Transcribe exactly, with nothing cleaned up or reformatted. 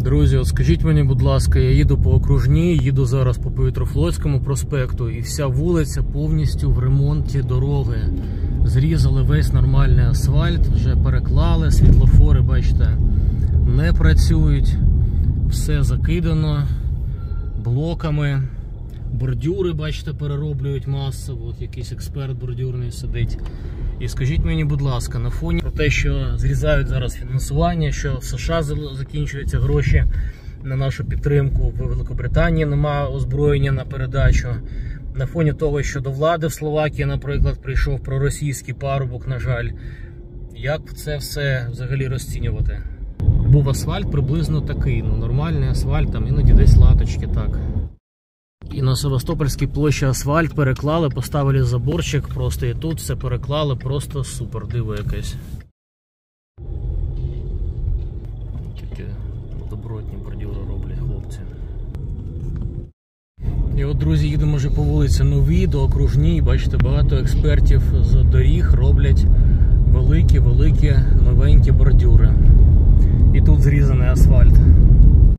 Друзі, от скажіть мені, будь ласка, я їду по окружній, їду зараз по Повітрофлотському проспекту, і вся вулиця повністю в ремонті дороги. Зрізали весь нормальний асфальт, вже переклали, світлофори, бачите, не працюють, все закидано блоками, бордюри, бачите, перероблюють масово, от якийсь експерт бордюрний сидить. І скажіть мені, будь ласка, на фоні про те, що зрізають зараз фінансування, що в США закінчуються гроші на нашу підтримку, в Великобританії немає озброєння на передачу, на фоні того, що до влади в Словакії, наприклад, прийшов проросійський парубок, на жаль, як це все взагалі розцінювати? Був асфальт приблизно такий, ну нормальний асфальт, там іноді десь латочки, так. І на Севастопольській площі асфальт переклали, поставили заборчик просто, і тут все переклали, просто супер, диво якесь. Такі добротні бордюри роблять хлопці. І от, друзі, їдемо вже по вулиці Новій, до окружній, бачите, багато експертів з доріг роблять великі-великі новенькі бордюри. І тут зрізаний асфальт.